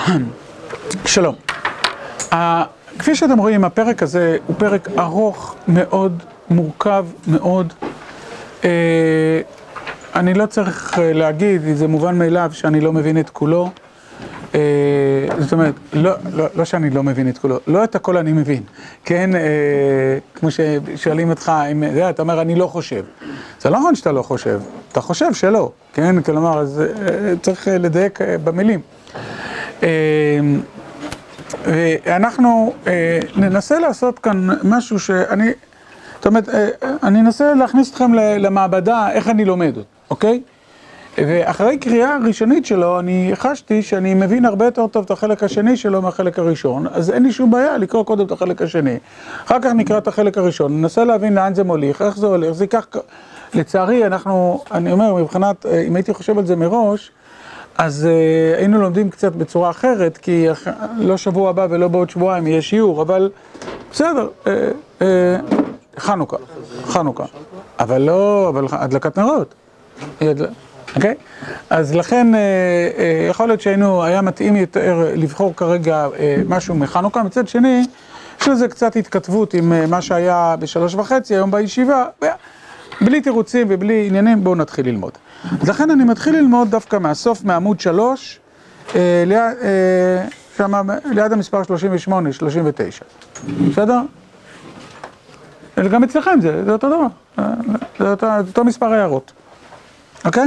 שלום. כפי שאתם רואים, הפרק הזה הוא פרק ארוך מאוד, מורכב מאוד. אני לא צריך להגיד, זה מובן מאליו שאני לא מבין את כולו. זאת אומרת, לא שאני לא מבין את כולו, לא את הכל אני מבין. כן, כמו ששואלים אותך, אתה אומר, אני לא חושב. זה לא נכון שאתה לא חושב, אתה חושב שלא. כן, כלומר, אז צריך לדייק במילים. ואנחנו ננסה לעשות כאן משהו שאני, זאת אומרת, אני אנסה להכניס אתכם למעבדה, איך אני לומד, אוקיי? ואחרי קריאה ראשונית שלו, אני חשתי שאני מבין הרבה יותר טוב את החלק השני שלו מהחלק הראשון, אז אין לי שום בעיה לקרוא קודם את החלק השני. אחר כך נקרא את החלק הראשון, ננסה להבין לאן זה מוליך, איך זה הולך, זה ייקח, לצערי, אני אומר, מבחינת, אם הייתי חושב על זה מראש, אז היינו לומדים קצת בצורה אחרת, כי לא שבוע הבא ולא בעוד שבועיים יהיה שיעור, אבל בסדר, חנוכה, אבל לא, אבל הדלקת נרות. אוקיי? אז לכן יכול להיות היה מתאים יותר לבחור כרגע משהו מחנוכה. מצד שני, יש לזה קצת התכתבות עם מה שהיה ב3:30 היום בישיבה, בלי תירוצים ובלי עניינים, בואו נתחיל ללמוד. אז לכן אני מתחיל ללמוד דווקא מהסוף, מעמוד 3, ליד המספר 38, 39. בסדר? גם אצלכם זה אותו דבר, זה אותו מספר הערות. אוקיי?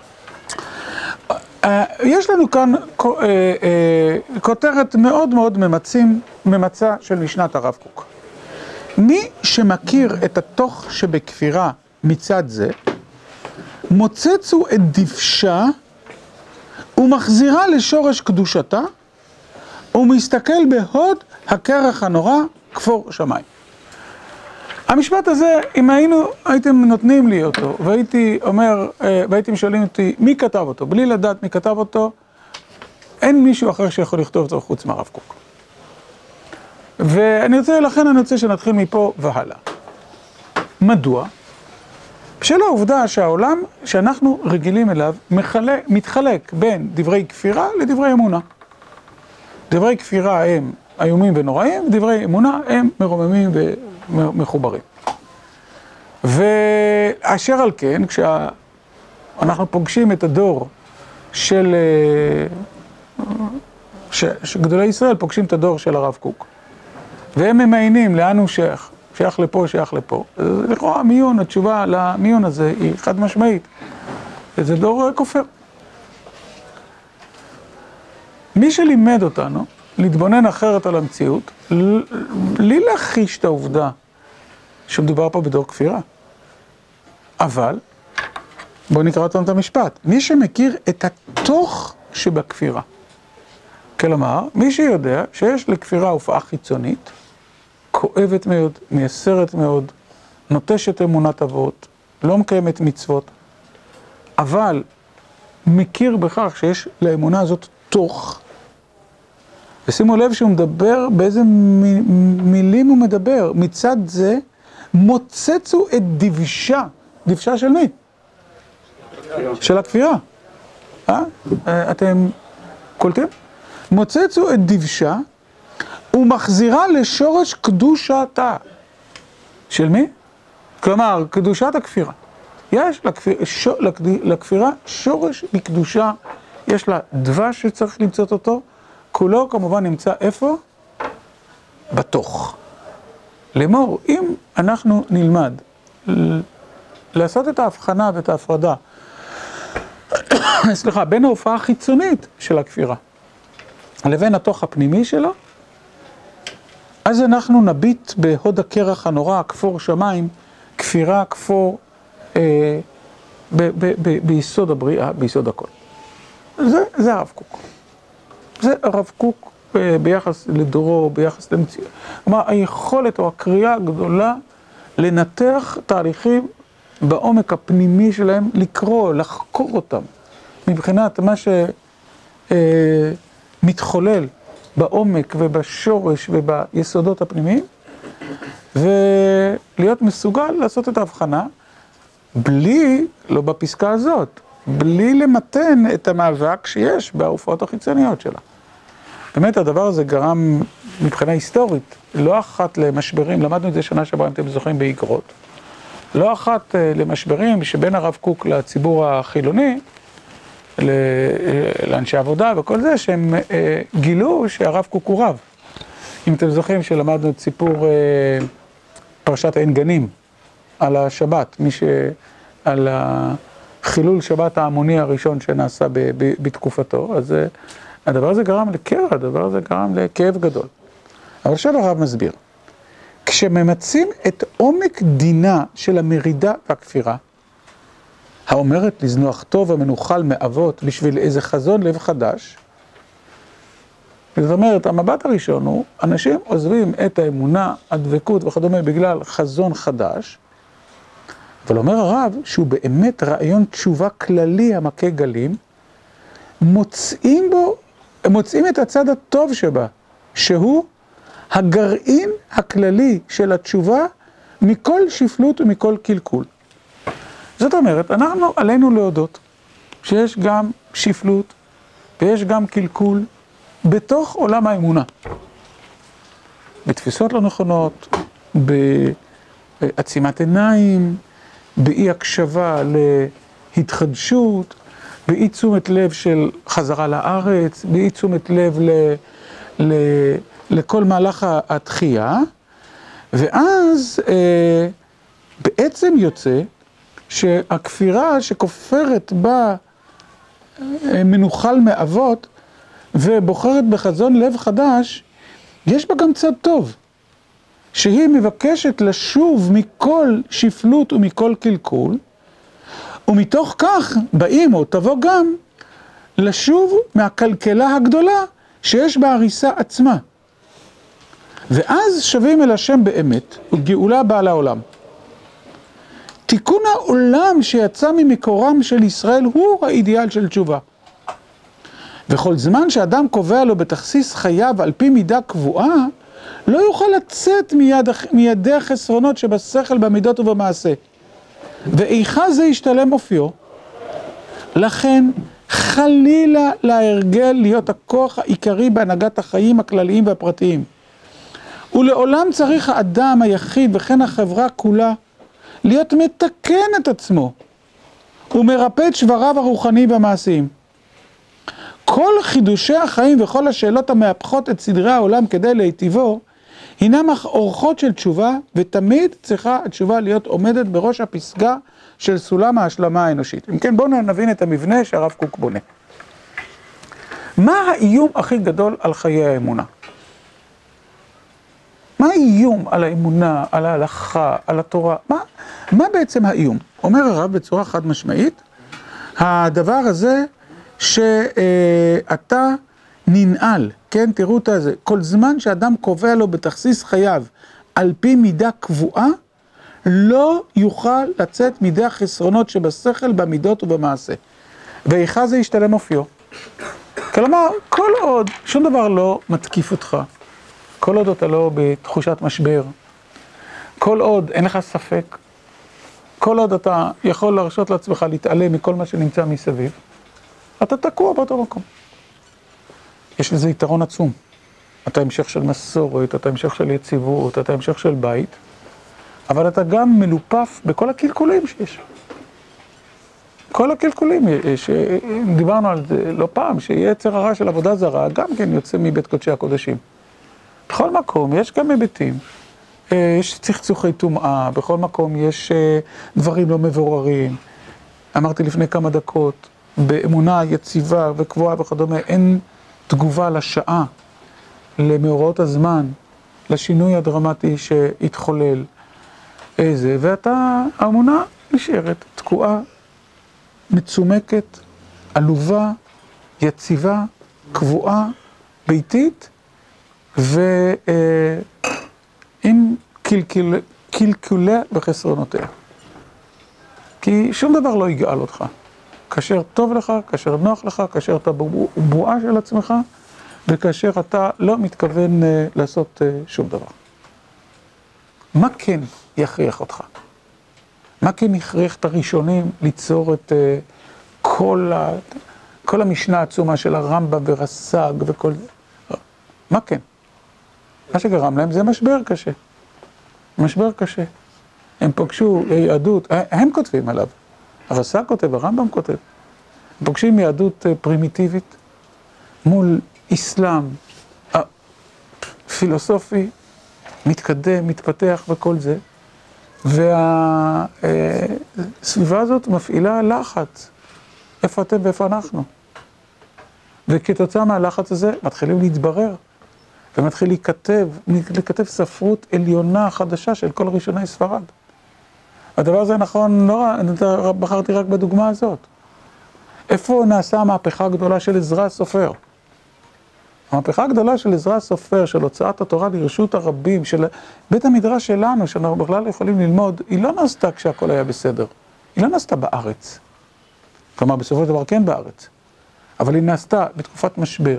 יש לנו כאן כותרת מאוד מאוד ממצה של משנת הרב קוק. מי שמכיר את התוך שבכפירה מצד זה, מוצצו את דבשה ומחזירה לשורש קדושתה, ומסתכל בהוד הקרח הנורא כפור שמיים. המשפט הזה, אם הייתם נותנים לי אותו, והייתם שואלים אותי מי כתב אותו, בלי לדעת מי כתב אותו, אין מישהו אחר שיכול לכתוב אותו חוץ מהרב קוק. לכן אני רוצה שנתחיל מפה והלאה. מדוע? בשל העובדה שהעולם שאנחנו רגילים אליו מתחלק בין דברי כפירה לדברי אמונה. דברי כפירה הם איומים ונוראים, דברי אמונה הם מרוממים ומחוברים. ואשר על כן, כשאנחנו פוגשים את הדור שגדולי ישראל פוגשים את הדור של הרב קוק, והם ממיינים לאן הוא שייך לפה, שייך לפה. לכאורה המיון, התשובה למיון הזה היא חד משמעית. וזה דור כופר. מי שלימד אותנו להתבונן אחרת על המציאות, בלי להכחיש את העובדה שמדובר פה בדור כפירה. אבל, בואו נקרא אותנו את המשפט. מי שמכיר את התוך שבכפירה. כלומר, מי שיודע שיש לכפירה הופעה חיצונית, כואבת מאוד, מייסרת מאוד, נוטשת אמונת אבות, לא מקיימת מצוות, אבל מכיר בכך שיש לאמונה הזאת תוך, ושימו לב שהוא מדבר, באיזה מילים הוא מדבר, מצד זה מוצצו את דבשה, דבשה של מי? של הכפירה. אתם קולטים? מוצצו את דבשה, ומחזירה לשורש קדושתה. של מי? כלומר, קדושת הכפירה. יש לכפירה שורש מקדושה, יש לה דבש שצריך למצוא אותו, כולו כמובן נמצא איפה? בתוך. לאמור, אם אנחנו נלמד לעשות את ההבחנה ואת ההפרדה, סליחה, בין ההופעה החיצונית של הכפירה, לבין התוך הפנימי שלו, אז אנחנו נביט בהוד הקרח הנורא, כפור שמיים, כפירה, כפור, ביסוד הבריאה, ביסוד הכל. זה הרב קוק. זה הרב קוק ביחס לדורו, ביחס למציאות. כלומר, היכולת או הקריאה הגדולה לנתח תהליכים בעומק הפנימי שלהם, לקרוא, לחקור אותם, מבחינת מה שמתחולל בעומק ובשורש וביסודות הפנימיים, ולהיות מסוגל לעשות את ההבחנה, בלי, לא בפסקה הזאת, בלי למתן את המאבק שיש בהופעות החיצוניות שלה. באמת הדבר הזה גרם מבחינה היסטורית, לא אחת למשברים, למדנו את זה שנה שעברה, אם אתם זוכרים, באיגרות, לא אחת למשברים שבין הרב קוק לציבור החילוני, לאנשי עבודה וכל זה, שהם גילו שהרב קוק הוא רב. אם אתם זוכרים שלמדנו את סיפור פרשת עין גנים על השבת, על החילול שבת ההמוני הראשון שנעשה בתקופתו, אז הדבר הזה גרם לקרע, הדבר הזה גרם לכאב גדול. אבל עכשיו הרב מסביר, כשממצים את עומק דינה של המרידה והכפירה, האומרת לזנוח טוב המנוחל מאבות בשביל איזה חזון לב חדש, זאת אומרת, המבט הראשון הוא, אנשים עוזבים את האמונה, הדבקות וכדומה בגלל חזון חדש, אבל אומר הרב שהוא באמת רעיון תשובה כללי המכה גלים, מוצאים את הצד הטוב שבה, שהוא הגרעין הכללי של התשובה מכל שפלות ומכל קלקול. זאת אומרת, אנחנו עלינו להודות שיש גם שפלות ויש גם קלקול בתוך עולם האמונה. בתפיסות לא נכונות, בעצימת עיניים, באי הקשבה להתחדשות, באי תשומת לב של חזרה לארץ, באי תשומת לב לכל מהלך התחייה, ואז בעצם יוצא שהכפירה שכופרת בה מנוחל מאבות ובוחרת בחזון לב חדש, יש בה גם צד טוב, שהיא מבקשת לשוב מכל שפלות ומכל קלקול, ומתוך כך באים או תבוא גם לשוב מהקלקלה הגדולה שיש בהריסה עצמה. ואז שווים אל השם באמת, וגאולה באה לעולם. תיקון העולם שיצא ממקורם של ישראל הוא האידיאל של תשובה. וכל זמן שאדם קובע לו בתכסיס חייו על פי מידה קבועה, לא יוכל לצאת מידי החסרונות שבשכל, במידות ובמעשה. ואיכה זה ישתלם אופיו. לכן חלילה להרגל להיות הכוח העיקרי בהנהגת החיים הכלליים והפרטיים. ולעולם צריך האדם היחיד וכן החברה כולה להיות מתקן את עצמו ומרפא את שבריו הרוחניים והמעשיים. כל חידושי החיים וכל השאלות המהפכות את סדרי העולם כדי להיטיבו, הינם אורחות של תשובה, ותמיד צריכה התשובה להיות עומדת בראש הפסגה של סולם ההשלמה האנושית. אם כן, בואו נבין את המבנה שהרב קוק בונה. מה האיום הכי גדול על חיי האמונה? מה האיום על האמונה, על ההלכה, על התורה? מה בעצם האיום? אומר הרב בצורה חד משמעית, הדבר הזה שאתה ננעל, כן, תראו את זה, כל זמן שאדם קובע לו בתכסיס חייו על פי מידה קבועה, לא יוכל לצאת מידי החסרונות שבשכל, במידות ובמעשה. ואיכה זה ישתלם אופיו. כלומר, כל עוד שום דבר לא מתקיף אותך, כל עוד אתה לא בתחושת משבר, כל עוד אין לך ספק, כל עוד אתה יכול להרשות לעצמך להתעלם מכל מה שנמצא מסביב, אתה תקוע באותו מקום. יש לזה יתרון עצום. אתה המשך של מסורת, אתה המשך של יציבות, אתה המשך של בית, אבל אתה גם מלופף בכל הקלקולים שיש. כל הקלקולים, דיברנו על זה לא פעם, שיצר הרע של עבודה זרה גם כן יוצא מבית קודשי הקודשים. בכל מקום יש גם היבטים, יש צחצוחי טומאה, בכל מקום יש דברים לא מבוררים. אמרתי לפני כמה דקות, באמונה יציבה וקבועה וכדומה, אין תגובה לשעה, למאורעות הזמן, לשינוי הדרמטי שהתחולל. האמונה נשארת תקועה, מצומקת, עלובה, יציבה, קבועה, ביתית, ועם קלקולה וחסרונותיה. כי שום דבר לא יגאל אותך. כאשר טוב לך, כאשר נוח לך, כאשר אתה בבועה של עצמך, וכאשר אתה לא מתכוון לעשות שום דבר. מה כן יכריח אותך? מה כן יכריח את הראשונים ליצור את כל המשנה העצומה של הרמב"ם ורס"ג וכל זה? מה כן? מה שגרם להם זה משבר קשה. משבר קשה. הם פוגשו יהדות, הם כותבים עליו. הרס"ג כותב, הרמב"ם כותב. הם פוגשים יהדות פרימיטיבית מול אסלאם פילוסופי, מתקדם, מתפתח וכל זה. והסביבה הזאת מפעילה לחץ. איפה אתם ואיפה אנחנו? וכתוצאה מהלחץ הזה מתחילים להתברר. ומתחיל לכתב ספרות עליונה חדשה של כל ראשוני ספרד. הדבר הזה נכון, בחרתי רק בדוגמה הזאת. איפה נעשה המהפכה הגדולה של עזרא הסופר? המהפכה הגדולה של עזרא הסופר, של הוצאת התורה לרשות הרבים, של בית המדרש שלנו, שאנחנו בכלל יכולים ללמוד, היא לא נעשתה כשהכל היה בסדר. היא לא נעשתה בארץ. כלומר, בסופו של דבר כן בארץ. אבל היא נעשתה בתקופת משבר,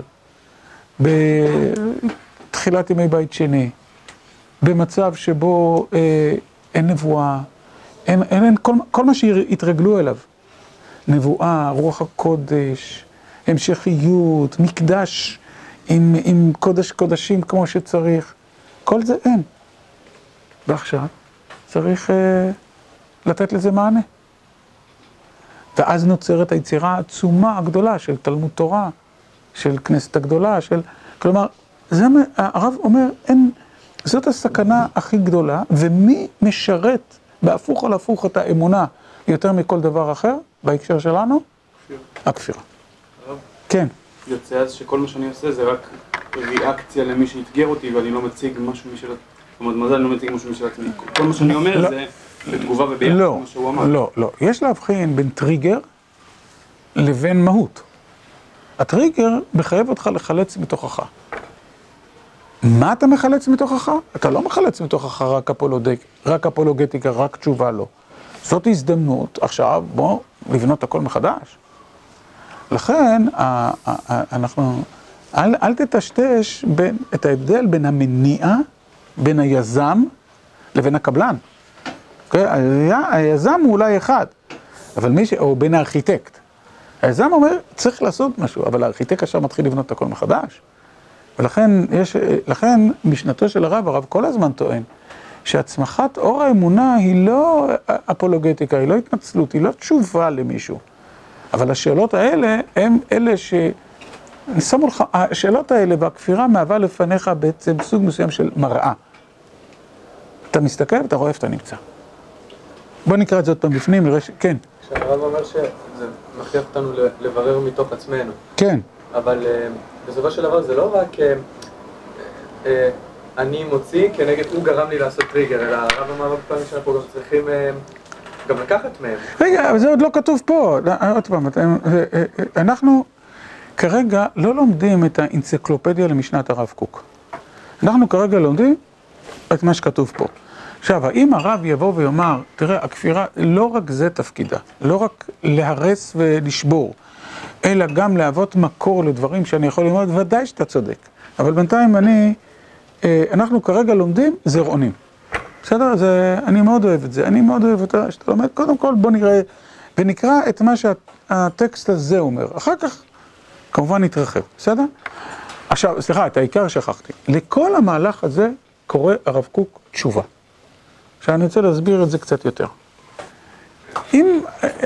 בתחילת ימי בית שני, במצב שבו אין נבואה, אין כל מה שהתרגלו אליו. נבואה, רוח הקודש, המשכיות, מקדש עם קודש קודשים כמו שצריך. כל זה אין. ועכשיו צריך לתת לזה מענה. ואז נוצרת היצירה העצומה הגדולה של תלמוד תורה, של כנסת הגדולה, כלומר, הרב אומר, זאת הסכנה הכי גדולה, ומי משרת בהפוך על הפוך את האמונה יותר מכל דבר אחר, בהקשר שלנו? הכפירה. הרב? כן. יוצא אז שכל מה שאני עושה זה רק ריאקציה למי שאתגר אותי, ואני לא מציג משהו משל... זאת אומרת, מזל, אני לא מציג משהו משל עצמי. כל מה שאני אומר זה בתגובה וביחד, כמו שהוא אמר. לא, לא. יש להבחין בין טריגר לבין מהות. הטריגר מחייב אותך לחלץ מתוכך. מה אתה מחלץ מתוכך? אתה לא מחלץ מתוכך רק אפולוגטיקה, רק תשובה לא. זאת הזדמנות, עכשיו בוא לבנות הכל מחדש. לכן, אל תטשטש את ההבדל בין המניע, בין היזם לבין הקבלן. היזם הוא אולי אחד, או בין הארכיטקט. היזם אומר, צריך לעשות משהו, אבל הארכיטקט עכשיו מתחיל לבנות הכל מחדש. ולכן משנתו של הרב כל הזמן טוען, שהצמחת אור האמונה היא לא אפולוגטיקה, היא לא התנצלות, היא לא תשובה למישהו. אבל השאלות האלה הם אלה השאלות האלה והכפירה מהווה לפניך בעצם סוג מסוים של מראה. אתה מסתכל ואתה רואה איפה אתה נמצא. בוא נקרא את זה עוד פעם בפנים, נראה כן. כשהרב אומר שזה מכריח אותנו לברר מתוך עצמנו. כן. אבל בסופו של דבר זה לא רק אני מוציא כנגד הוא גרם לי לעשות טריגר, אלא הרב אמר הרבה פעמים שאנחנו גם צריכים גם לקחת מהם. רגע, אבל זה עוד לא כתוב פה. עוד פעם, אנחנו כרגע לא לומדים את האנציקלופדיה למשנת הרב קוק. אנחנו כרגע לומדים את מה שכתוב פה. עכשיו, האם הרב יבוא ויאמר, תראה, הכפירה, לא רק זה תפקידה, לא רק להרס ולשבור, אלא גם להוות מקור לדברים שאני יכול ללמוד, ודאי שאתה צודק. אבל בינתיים אנחנו כרגע לומדים זרעונים. בסדר? אני מאוד אוהב את זה. אני מאוד אוהב את שאתה לומד. קודם כל בוא נראה ונקרא את מה שהטקסט הזה אומר. אחר כך כמובן נתרחב. בסדר? עכשיו, סליחה, את העיקר שכחתי. לכל המהלך הזה קורא הרב קוק תשובה. עכשיו אני רוצה להסביר את זה קצת יותר. אם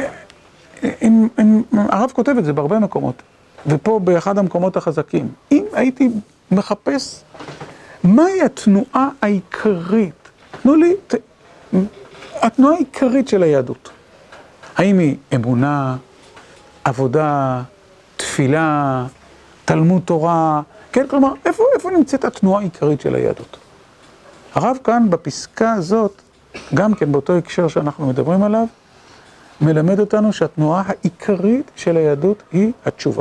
הרב כותב את זה בהרבה מקומות, ופה באחד המקומות החזקים, אם הייתי מחפש מהי התנועה העיקרית, תנו לי, התנועה העיקרית של היהדות. האם היא אמונה, עבודה, תפילה, תלמוד תורה, כן, כלומר, איפה נמצאת התנועה העיקרית של היהדות? הרב כאן בפסקה הזאת, גם כן באותו הקשר שאנחנו מדברים עליו, מלמד אותנו שהתנועה העיקרית של היהדות היא התשובה.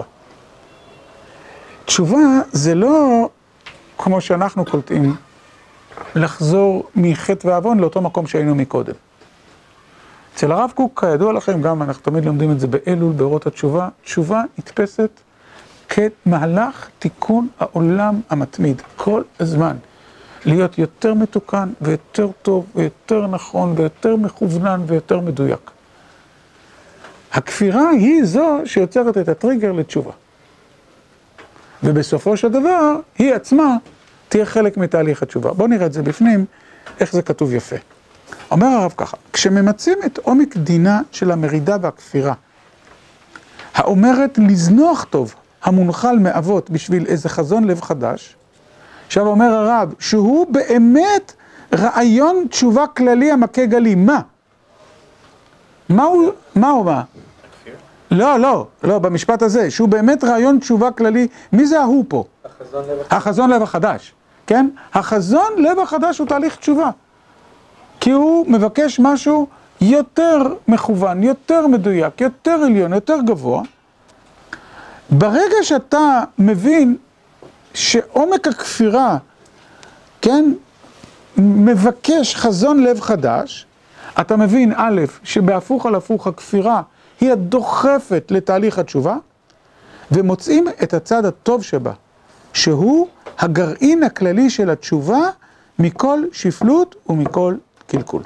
תשובה זה לא כמו שאנחנו קולטים, לחזור מחטא ועוון לאותו מקום שהיינו מקודם. אצל הרב קוק, כידוע לכם, גם אנחנו תמיד לומדים את זה באלול, באורות התשובה, תשובה נתפסת כמהלך תיקון העולם המתמיד, כל הזמן. להיות יותר מתוקן ויותר טוב ויותר נכון ויותר מכוונן ויותר מדויק. הכפירה היא זו שיוצרת את הטריגר לתשובה. ובסופו של דבר, היא עצמה תהיה חלק מתהליך התשובה. בואו נראה את זה בפנים, איך זה כתוב יפה. אומר הרב ככה, כשממצים את עומק דינה של המרידה והכפירה, האומרת לזנוח טוב המונחל מאבות בשביל איזה חזון לב חדש, עכשיו אומר הרב, שהוא באמת רעיון תשובה כללי המכה גלים. מה? מה הוא מה? לא, במשפט הזה, שהוא באמת רעיון תשובה כללי, מי זה ההוא פה? החזון לב החדש, כן? החזון לב החדש הוא תהליך תשובה, כי הוא מבקש משהו יותר מכוון, יותר מדויק, יותר עליון, יותר גבוה. ברגע שאתה מבין שעומק הכפירה, כן, מבקש חזון לב חדש, אתה מבין א', שבהפוך על הפוך הכפירה היא הדוחפת לתהליך התשובה, ומוצאים את הצד הטוב שבה, שהוא הגרעין הכללי של התשובה מכל שפלות ומכל קלקול.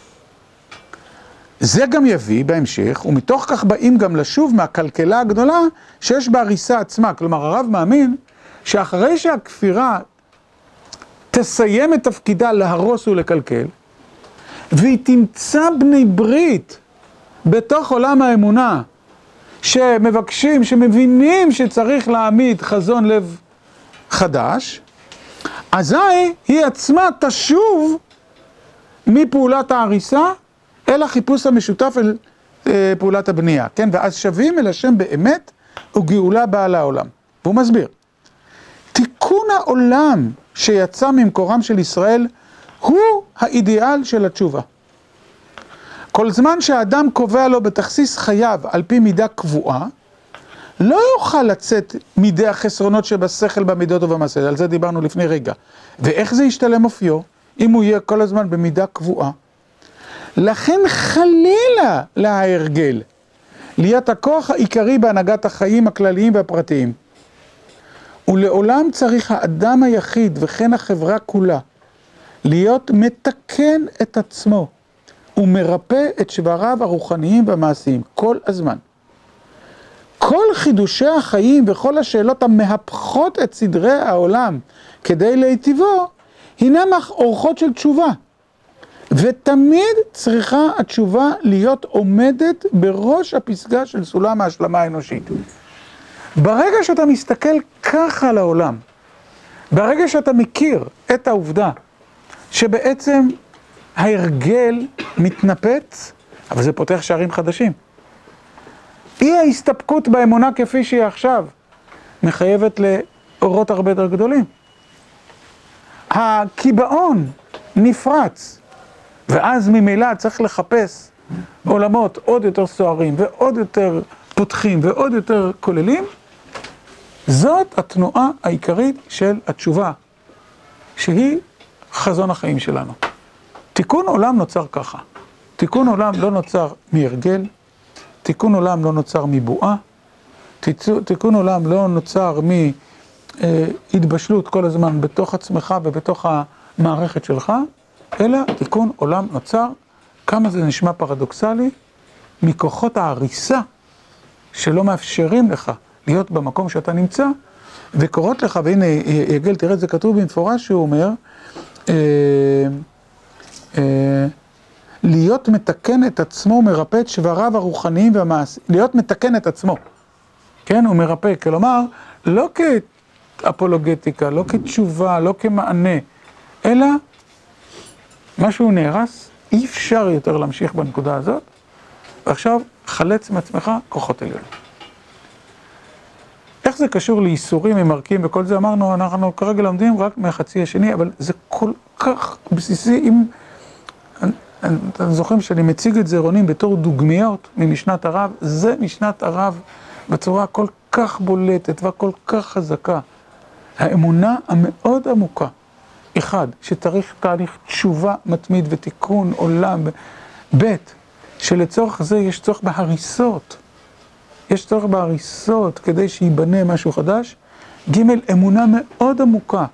זה גם יביא בהמשך, ומתוך כך באים גם לשוב מהקלקלה הגדולה שיש בהריסה עצמה. כלומר, הרב מאמין שאחרי שהכפירה תסיים את תפקידה להרוס ולקלקל, והיא תמצא בני ברית בתוך עולם האמונה, שמבקשים, שמבינים שצריך להעמיד חזון לב חדש, אזי היא עצמה תשוב מפעולת ההריסה אל החיפוש המשותף אל פעולת הבנייה, כן? ואז שווים אל השם באמת וגאולה באה לעולם. והוא מסביר, תיקון העולם שיצא ממקורם של ישראל הוא האידיאל של התשובה. כל זמן שהאדם קובע לו בתכסיס חייו על פי מידה קבועה, לא יוכל לצאת מידי החסרונות שבשכל, במידות ובמעשה. על זה דיברנו לפני רגע. ואיך זה ישתלם אופיו, אם הוא יהיה כל הזמן במידה קבועה? לכן חלילה להרגל, להיות הכוח העיקרי בהנהגת החיים הכלליים והפרטיים. ולעולם צריך האדם היחיד וכן החברה כולה להיות מתקן את עצמו ומרפא את שבריו הרוחניים והמעשיים כל הזמן. כל חידושי החיים וכל השאלות המהפכות את סדרי העולם כדי להיטיבו הינם אורחות של תשובה. ותמיד צריכה התשובה להיות עומדת בראש הפסגה של סולם ההשלמה האנושית. ברגע שאתה מסתכל ככה על העולם, ברגע שאתה מכיר את העובדה שבעצם ההרגל מתנפץ, אבל זה פותח שערים חדשים. אי ההסתפקות באמונה כפי שהיא עכשיו מחייבת לאורות הרבה יותר גדולים. הקיבעון נפרץ, ואז ממילא צריך לחפש עולמות עוד יותר סוערים ועוד יותר פותחים ועוד יותר כוללים. זאת התנועה העיקרית של התשובה, שהיא חזון החיים שלנו. תיקון עולם נוצר ככה. תיקון עולם לא נוצר מהרגל, תיקון עולם לא נוצר מבועה, תיקון עולם לא נוצר מהתבשלות כל הזמן בתוך עצמך ובתוך המערכת שלך, אלא תיקון עולם נוצר, כמה זה נשמע פרדוקסלי, מכוחות ההריסה שלא מאפשרים לך להיות במקום שאתה נמצא, וקורות לך, והנה יגל, תראה את זה כתוב במפורש, שהוא אומר, להיות מתקן את עצמו, מרפא את שבריו הרוחניים והמעשיים, להיות מתקן את עצמו, כן, הוא מרפא, כלומר, לא כאפולוגטיקה, לא כתשובה, לא כמענה, אלא משהו נהרס, אי אפשר יותר להמשיך בנקודה הזאת, ועכשיו חלץ מעצמך כוחות עליון. איך זה קשור לאיסורים, ממרקים וכל זה? אמרנו, אנחנו כרגע לומדים רק מהחצי השני, אבל זה כל כך בסיסי. אם אתם זוכרים שאני מציג את זרעונים בתור דוגמיות ממשנת הרב, זה משנת הרב בצורה כל כך בולטת וכל כך חזקה. האמונה המאוד עמוקה, אחד, שצריך תהליך תשובה מתמיד ותיקון עולם, ב', שלצורך זה יש צורך בהריסות. יש צורך בהריסות כדי שיבנה משהו חדש. ג', אמונה מאוד עמוקה,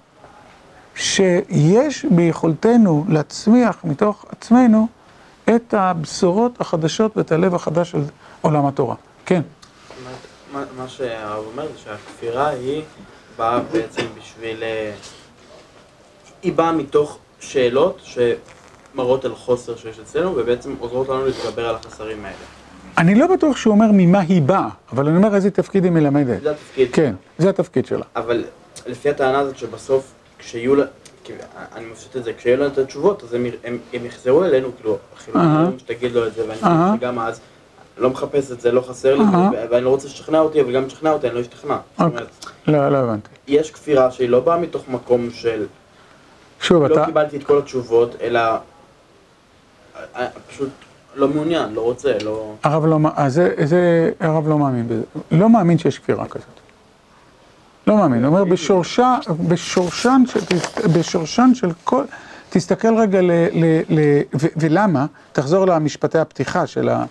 שיש ביכולתנו להצמיח מתוך עצמנו את הבשורות החדשות ואת הלב החדש של עולם התורה. כן. מה שהרב אומר זה שהכפירה היא באה בעצם בשביל... היא באה מתוך שאלות שמראות על חוסר שיש אצלנו, ובעצם עוזרות לנו להתגבר על החסרים האלה. אני לא בטוח שהוא אומר ממה היא באה, אבל אני אומר איזה תפקיד היא מלמדת. זה התפקיד. כן, זה התפקיד שלה. אבל לפי הטענה הזאת שבסוף, כשיהיו לה... אני מפשוט את זה, כשיהיו לה את התשובות, אז הם יחזרו אלינו, כאילו, החילונים שתגיד לו את זה, ואני חושב שגם אז, לא מחפש את זה, לא חסר לי, ואני לא רוצה לשכנע אותי, אבל גם לשכנע אותי, אני לא אשתכנע. לא הבנתי. יש כפירה שהיא לא באה מתוך מקום של... לא קיבלתי את כל התשובות, אלא פשוט לא מעוניין, לא רוצה, לא... הרב לא מאמין בזה. לא מאמין שיש כפירה כזאת. לא מאמין. הוא אומר, בשורשן של כל... תסתכל רגע ולמה, תחזור למשפטי הפתיחה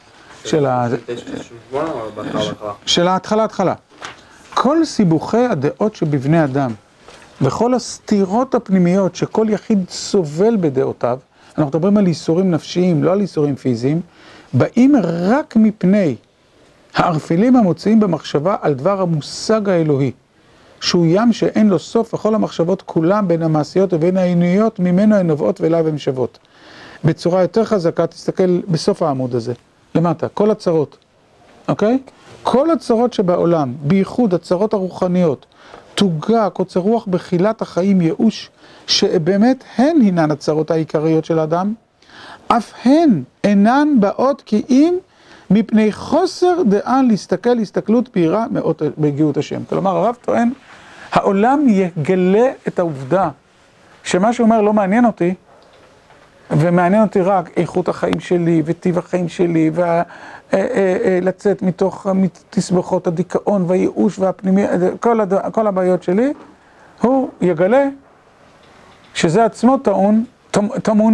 של ההתחלה. כל סיבוכי הדעות שבבני אדם, וכל הסתירות הפנימיות שכל יחיד סובל בדעותיו, אנחנו מדברים על איסורים נפשיים, לא על איסורים פיזיים, באים רק מפני הערפילים המוצאים במחשבה על דבר המושג האלוהי, שהוא ים שאין לו סוף, וכל המחשבות כולם בין המעשיות ובין העינויות ממנו הן נובעות ואליו הן שוות. בצורה יותר חזקה, תסתכל בסוף העמוד הזה, למטה, כל הצרות, אוקיי? כל הצרות שבעולם, בייחוד הצרות הרוחניות, תוגה, קוצר רוח, בחילת החיים, ייאוש, שבאמת הן הינן הצרות העיקריות של האדם, אף הן אינן באות כי אם מפני חוסר דעה להסתכל הסתכלות בהירה בגאות השם. כלומר, הרב טוען, העולם יגלה את העובדה שמה שהוא אומר לא מעניין אותי, ומעניין אותי רק איכות החיים שלי וטיב החיים שלי, ולצאת מתוך תסבוכות הדיכאון והייאוש והפנימי, כל הבעיות שלי, הוא יגלה שזה עצמו טמון,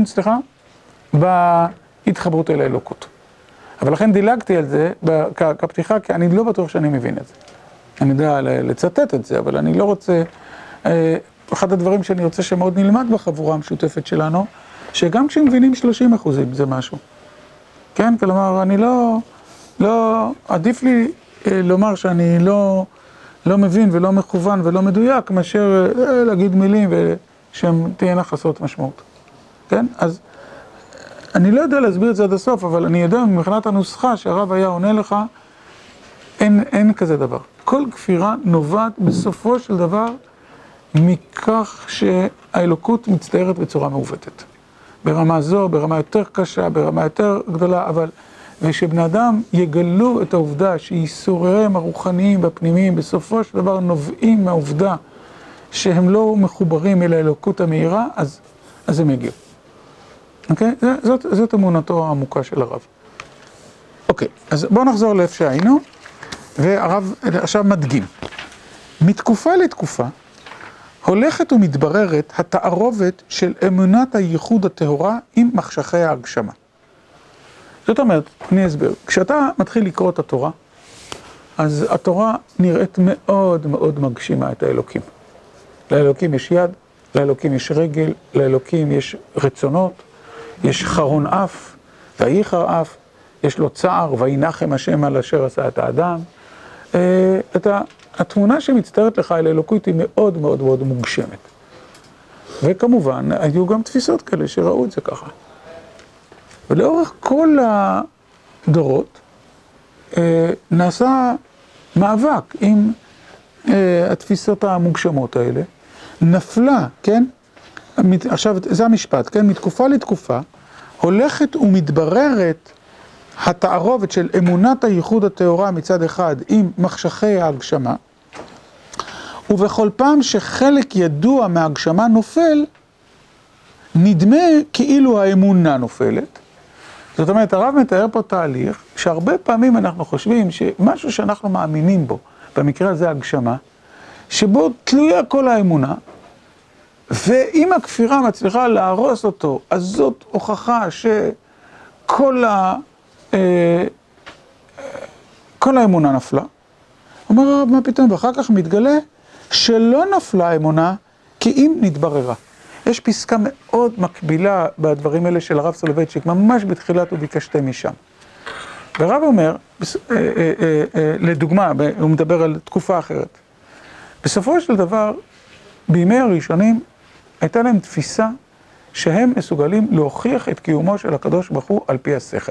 בהתחברות אל האלוקות. אבל לכן דילגתי על זה כפתיחה, כי אני לא בטוח שאני מבין את זה. אני יודע לצטט את זה, אבל אני לא רוצה... אחד הדברים שאני רוצה שמאוד נלמד בחבורה המשותפת שלנו, שגם כשמבינים 30% זה משהו. כן? כלומר, אני לא... עדיף לי לומר שאני לא מבין ולא מכוון ולא מדויק, מאשר להגיד מילים שהן תהיינה חסרות משמעות. כן? אז אני לא יודע להסביר את זה עד הסוף, אבל אני יודע מבחינת הנוסחה שהרב היה עונה לך, אין כזה דבר. כל כפירה נובעת בסופו של דבר מכך שהאלוקות מצטיירת בצורה מעוותת. ברמה זו, ברמה יותר קשה, ברמה יותר גדולה, אבל ושבני אדם יגלו את העובדה שייסוריהם הרוחניים והפנימיים בסופו של דבר נובעים מהעובדה שהם לא מחוברים אל האלוקות המהירה, אז הם יגיעו. אוקיי? זאת אמונתו העמוקה של הרב. אוקיי, אז בואו נחזור לאיפה שהיינו, והרב עכשיו מדגים. מתקופה לתקופה הולכת ומתבררת התערובת של אמונת הייחוד הטהורה עם מחשכי ההגשמה. זאת אומרת, אני אסביר, כשאתה מתחיל לקרוא את התורה, אז התורה נראית מאוד מאוד מגשימה את האלוקים. לאלוקים יש יד, לאלוקים יש רגל, לאלוקים יש רצונות, יש חרון אף, ואיחר אף, יש לו צער, וינחם השם על אשר עשה את האדם. התמונה שמצטיירת לך אל האלוקות היא מאוד מאוד מאוד מוגשמת. וכמובן, היו גם תפיסות כאלה שראו את זה ככה. ולאורך כל הדורות נעשה מאבק עם התפיסות המוגשמות האלה. נפלה, כן? עכשיו, זה המשפט, כן? מתקופה לתקופה הולכת ומתבררת התערובת של אמונת הייחוד הטהורה מצד אחד עם מחשכי ההגשמה, ובכל פעם שחלק ידוע מההגשמה נופל, נדמה כאילו האמונה נופלת. זאת אומרת, הרב מתאר פה תהליך שהרבה פעמים אנחנו חושבים שמשהו שאנחנו מאמינים בו, במקרה הזה הגשמה, שבו תלויה כל האמונה, ואם הכפירה מצליחה להרוס אותו, אז זאת הוכחה שכל כל האמונה נפלה. אומר הרב, מה פתאום? ואחר כך מתגלה שלא נפלה האמונה, כי אם נתבררה. יש פסקה מאוד מקבילה בדברים האלה של הרב סולובייצ'יק, ממש בתחילת וביקשתם משם. והרב אומר, לדוגמה, הוא מדבר על תקופה אחרת. בסופו של דבר, בימי הראשונים, הייתה להם תפיסה שהם מסוגלים להוכיח את קיומו של הקדוש ברוך הוא על פי השכל.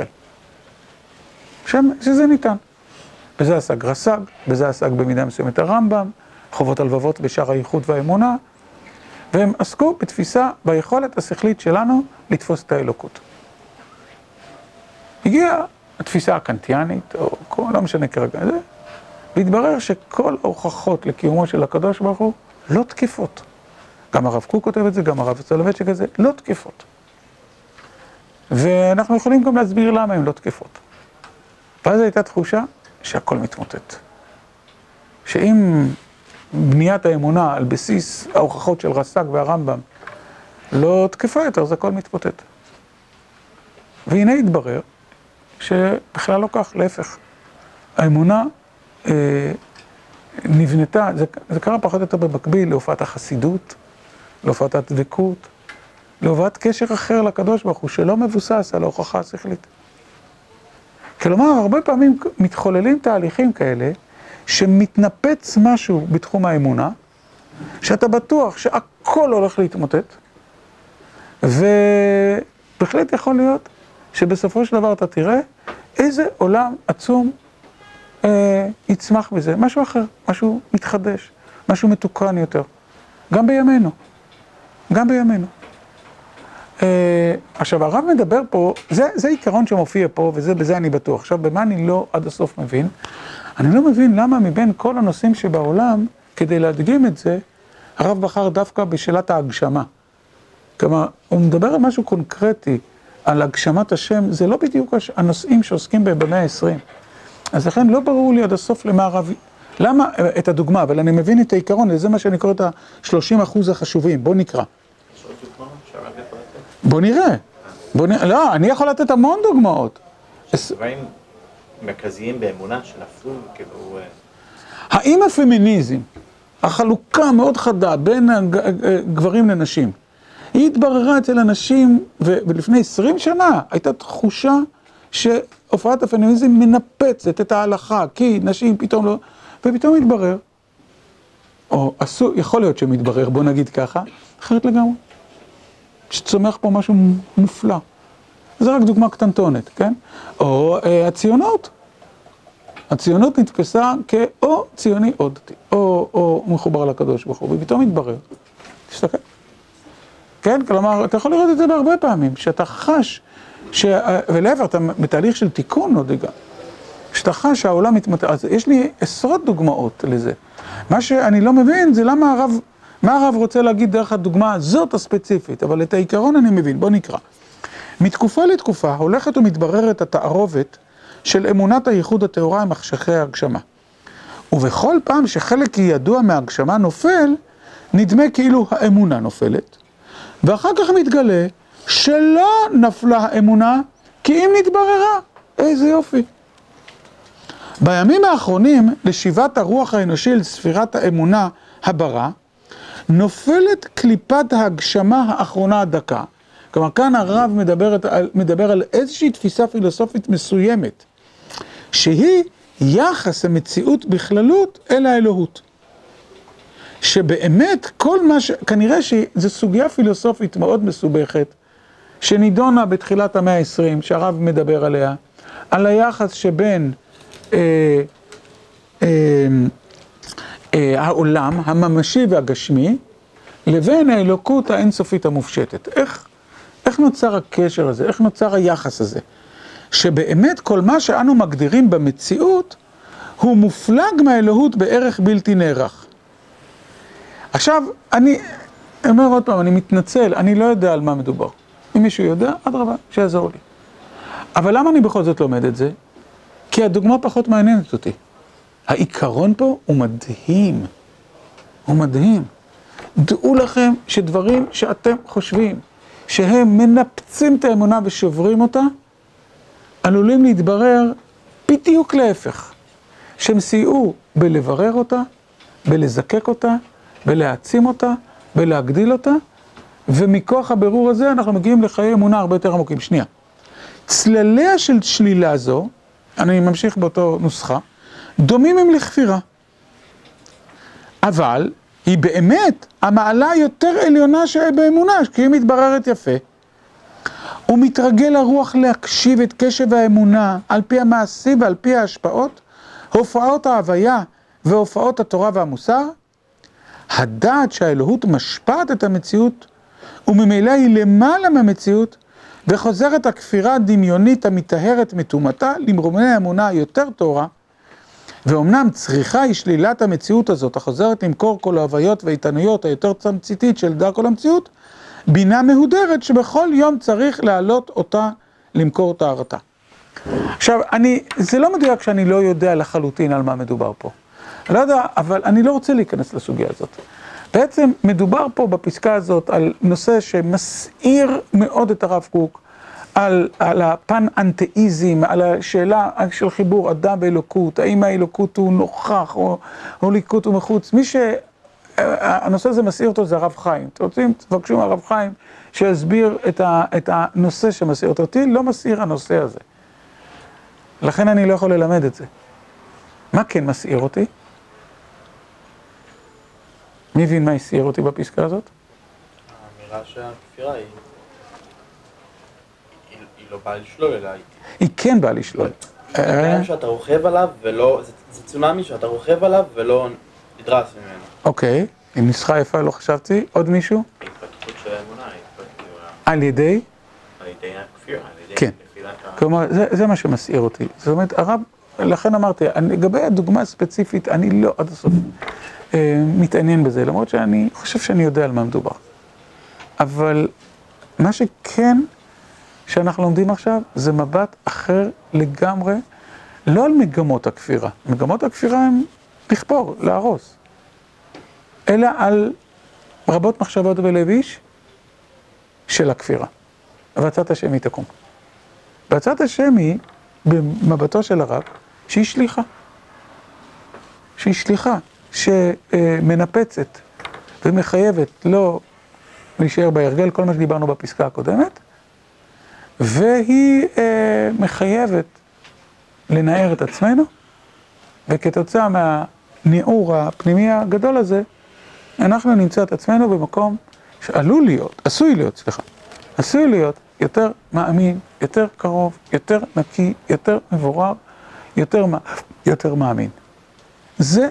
שזה ניתן. בזה עסק רס"ג, בזה עסק במידה מסוימת הרמב"ם, חובות הלבבות בשער הייחוד והאמונה, והם עסקו בתפיסה ביכולת השכלית שלנו לתפוס את האלוקות. הגיעה התפיסה הקנטיאנית, או לא משנה כרגע זה, והתברר שכל ההוכחות לקיומו של הקדוש ברוך הוא לא תקפות. גם הרב קוק כותב את זה, גם הרב סולובייצ'יק את זה, לא תקפות. ואנחנו יכולים גם להסביר למה הן לא תקפות. ואז הייתה תחושה שהכל מתמוטט. שאם בניית האמונה על בסיס ההוכחות של רס"ג והרמב"ם לא תקפה יותר, אז הכל מתמוטט. והנה התברר שבכלל לא כך, להפך. האמונה נבנתה, זה קרה פחות או יותר במקביל להופעת החסידות, להופעת הדבקות, להופעת קשר אחר לקדוש ברוך הוא, שלא מבוסס על ההוכחה השכלית. כלומר, הרבה פעמים מתחוללים תהליכים כאלה, שמתנפץ משהו בתחום האמונה, שאתה בטוח שהכל הולך להתמוטט, ובהחלט יכול להיות שבסופו של דבר אתה תראה איזה עולם עצום יצמח בזה, משהו אחר, משהו מתחדש, משהו מתוקן יותר, גם בימינו, גם בימינו. עכשיו הרב מדבר פה, זה עיקרון שמופיע פה, ובזה אני בטוח. עכשיו במה אני לא עד הסוף מבין? אני לא מבין למה מבין כל הנושאים שבעולם, כדי להדגים את זה, הרב בחר דווקא בשאלת ההגשמה. כלומר, הוא מדבר על משהו קונקרטי, על הגשמת השם, זה לא בדיוק הנושאים שעוסקים בהם במאה ה-20. אז לכן לא ברור לי עד הסוף למה את הדוגמה, אבל אני מבין את העיקרון, וזה מה שאני קורא את ה-30% החשובים. בוא נקרא. בוא נראה. לא, אני יכול לתת המון דוגמאות. דברים מרכזיים באמונה שנפלו, כאילו... האם הפמיניזם, החלוקה מאוד חדה בין גברים לנשים, היא התבררה אצל אנשים, ולפני 20 שנה הייתה תחושה שהופעת הפמיניזם מנפצת את ההלכה, כי נשים פתאום לא... ופתאום התברר, או יכול להיות שמתברר, בוא נגיד ככה, אחרת לגמרי. שצומח פה משהו מופלא. זה רק דוגמה קטנטונת, כן? או הציונות. הציונות נתפסה כאו ציוני או דתי, או מחובר לקדוש ברוך הוא, ופתאום מתברר. תסתכל. כן? כלומר, אתה יכול לראות את זה בהרבה פעמים, שאתה חש, ולעבר, אתה בתהליך של תיקון עוד רגע, שאתה חש שהעולם מתמתח, אז יש לי עשרות דוגמאות לזה. מה שאני לא מבין זה למה מה הרב רוצה להגיד דרך הדוגמה הזאת הספציפית, אבל את העיקרון אני מבין, בוא נקרא. מתקופה לתקופה הולכת ומתבררת התערובת של אמונת הייחוד הטהורה עם מחשכי ההגשמה. ובכל פעם שחלק ידוע מההגשמה נופל, נדמה כאילו האמונה נופלת, ואחר כך מתגלה שלא נפלה האמונה, כי אם נתבררה, איזה יופי. בימים האחרונים, לשיבת הרוח האנושי אל ספירת האמונה הברה, נופלת קליפת ההגשמה האחרונה הדקה. כלומר, כאן הרב מדבר על איזושהי תפיסה פילוסופית מסוימת, שהיא יחס המציאות בכללות אל האלוהות. שבאמת כל מה כנראה שזו סוגיה פילוסופית מאוד מסובכת, שנידונה בתחילת המאה ה-20, שהרב מדבר עליה, על היחס שבין העולם הממשי והגשמי, לבין האלוקות האינסופית המופשטת. איך נוצר הקשר הזה? איך נוצר היחס הזה? שבאמת כל מה שאנו מגדירים במציאות, הוא מופלג מהאלוהות בערך בלתי נערך. עכשיו, אני אומר עוד פעם, אני מתנצל, אני לא יודע על מה מדובר. אם מישהו יודע, אדרבה, שיעזור לי. אבל למה אני בכל זאת לומד את זה? כי הדוגמה פחות מעניינת אותי. העיקרון פה הוא מדהים. הוא מדהים. דעו לכם שדברים שאתם חושבים שהם מנפצים את האמונה ושוברים אותה, עלולים להתברר בדיוק להפך. שהם סייעו בלברר אותה, בלזקק אותה, בלהעצים אותה, בלהגדיל אותה, ומכוח הבירור הזה אנחנו מגיעים לחיי אמונה הרבה יותר עמוקים. שנייה. צלליה של שלילה זו, אני ממשיך באותו נוסחה, דומים הם לכפירה. אבל היא באמת המעלה יותר עליונה שבאמונה, כי היא מתבררת יפה. הוא מתרגל הרוח להקשיב את קשב האמונה על פי המעשים ועל פי ההשפעות, הופעות ההוויה והופעות התורה והמוסר. הדעת שהאלוהות משפעת את המציאות, וממילא היא למעלה מהמציאות, וחוזרת הכפירה הדמיונית המטהרת מטומאתה למרומי האמונה היותר תורה, ואומנם צריכה היא שלילת המציאות הזאת, החוזרת למכור כל ההוויות והאיתנויות היותר תמציתית של דרך כל המציאות, בינה מהודרת שבכל יום צריך להעלות אותה למכור טהרתה. עכשיו, זה לא מדויק שאני לא יודע לחלוטין על מה מדובר פה. אני לא יודע, אבל אני לא רוצה להיכנס לסוגיה הזאת. בעצם מדובר פה בפסקה הזאת על נושא שמסעיר מאוד את הרב קוק, על הפן אנתאיזם, על השאלה של חיבור אדם ואלוקות, האם האלוקות הוא נוכח או אלוקות הוא מחוץ. הנושא הזה מסעיר אותו זה הרב חיים. אתם רוצים? תבקשו מהרב חיים שיסביר את הנושא שמסעיר אותי, לא מסעיר הנושא הזה. לכן אני לא יכול ללמד את זה. מה כן מסעיר אותי? מי הבין מה הסעיר אותי בפסקה הזאת? האמירה שהכפירה היא לא באה לשלול, אלא היא כן באה לשלול. זה עניין שאתה רוכב עליו ולא, זה צונאמי שאתה רוכב עליו ולא נדרס ממנו. אוקיי, עם ניסחה יפה לא חשבתי. עוד מישהו? ההתפתחות של האמונה, על ידי? על ידי הכפירה, על ידי כן. כלומר, זה מה שמסעיר אותי. זאת אומרת, הרב, לכן אמרתי, לגבי הדוגמה הספציפית, אני לא עד הסוף מתעניין בזה, למרות שאני חושב שאני יודע על מה מדובר. אבל מה שכן שאנחנו לומדים עכשיו, זה מבט אחר לגמרי, לא על מגמות הכפירה. מגמות הכפירה הן לכפור, להרוס. אלא על רבות מחשבות בלב איש של הכפירה. והצעת השם היא תקום. והצעת השם היא, במבטו של הרב, שהיא שליחה. שהיא שליחה, שמנפצת ומחייבת לא להישאר בהרגל, כל מה שדיברנו בפסקה הקודמת, והיא מחייבת לנער את עצמנו, וכתוצאה מהניעור הפנימי הגדול הזה, אנחנו נמצא את עצמנו במקום עשוי להיות יותר מאמין, יותר קרוב, יותר נקי, יותר מבורר, יותר מאמין. זה